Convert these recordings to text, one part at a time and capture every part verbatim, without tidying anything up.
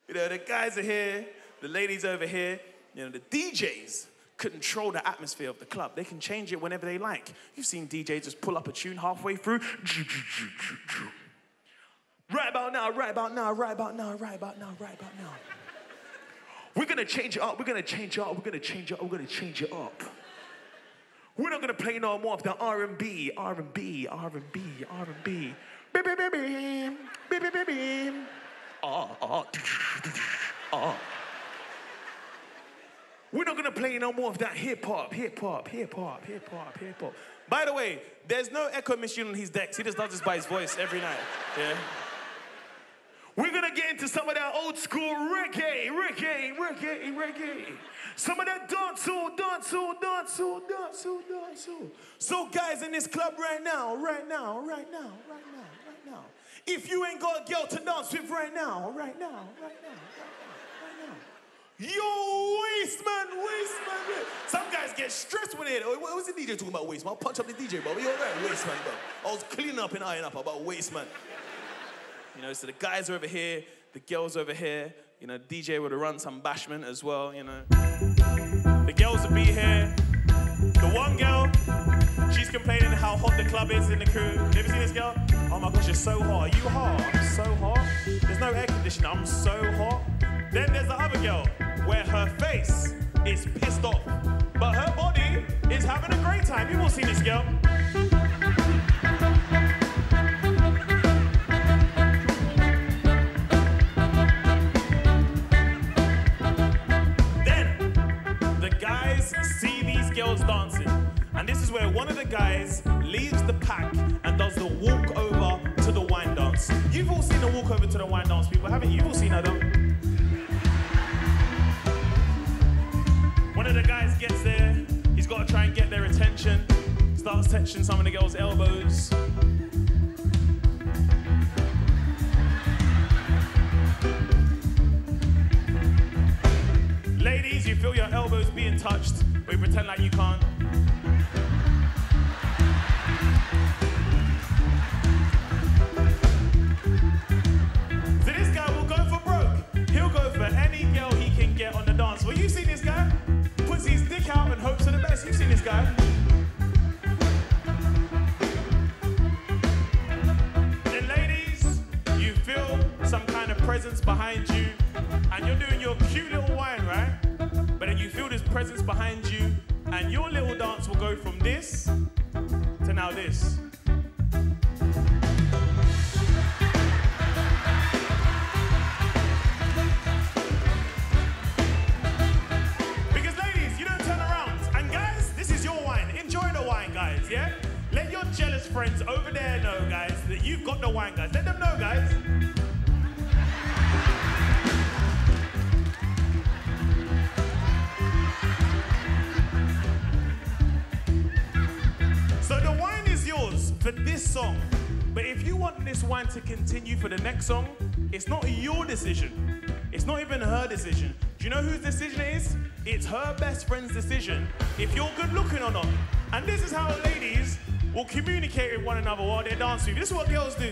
You know, the guys are here, the ladies over here. You know, the D Js control the atmosphere of the club. They can change it whenever they like. You've seen D Js just pull up a tune halfway through. Right about now, right about now, right about now, right about now, right about now. We're gonna change it up, we're gonna change it up, we're gonna change it up, we're gonna change it up. We're not gonna play no more of the R and B, R and B, R and B, R and B. Beep, beep, beep, beep, beep, beep, beep, beep. Ah, ah, ah. We're not gonna play no more of that hip hop, hip hop, hip hop, hip hop, hip hop. By the way, there's no echo machine on his decks. He just does this by his voice every night. Yeah. We're gonna get into some of that old school reggae, reggae, reggae, reggae. Some of that dancehall, dancehall, dancehall, dancehall, dancehall. So guys in this club right now, right now, right now, right now, right now. If you ain't got a girl to dance with right now, right now, right now, right now, right now. Yo, waste man, waste man. Some guys get stressed with it. What was the D J talking about waste man? I'll punch up the D J, bro. You all right, waste man, bro? I was cleaning up and eyeing up about waste man. You know, so the guys are over here, the girls over here. You know, D J would have run some bashment as well, you know. The girls would be here. The one girl, she's complaining how hot the club is in the crew. You ever seen this girl? Oh my gosh, it's so hot. Are you hot? I'm so hot. There's no air conditioning. I'm so hot. Then there's the other girl, where her face is pissed off, but her body is having a great time. You've all seen this girl. Dancing. And this is where one of the guys leaves the pack and does the walk over to the wine dance. You've all seen the walk over to the wine dance, people, haven't you? You've all seen that, though. One of the guys gets there, he's got to try and get their attention, starts touching some of the girls' elbows. Ladies, you feel your elbows being touched, but you pretend like you can't. So this guy will go for broke. He'll go for any girl he can get on the dance floor. You've seen this guy? Puts his dick out and hopes for the best. You've seen this guy? Then ladies, you feel some kind of presence behind you, and you're doing your cute little wine, right? But then you feel this presence behind you, and your little dance will go from this to now this. Because ladies, you don't turn around. And guys, this is your wine. Enjoy the wine, guys, yeah? Let your jealous friends over there know, guys, that you've got the wine, guys. Let them know, guys. For this song, but if you want this wine to continue for the next song, it's not your decision. It's not even her decision. Do you know whose decision it is? It's her best friend's decision, if you're good looking or not. And this is how ladies will communicate with one another while they're dancing. This is what girls do.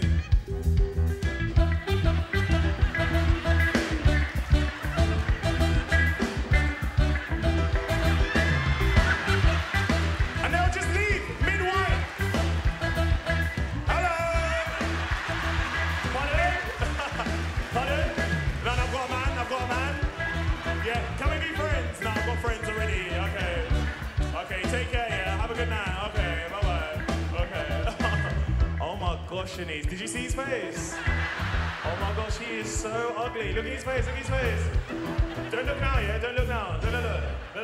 Friends already, okay. Okay, take care, yeah. Have a good night. Okay, bye-bye. Okay. Oh my gosh, Shanice. Did you see his face? Oh my gosh, he is so ugly. Look at his face, look at his face. Don't look now, yeah? Don't look now. Don't look.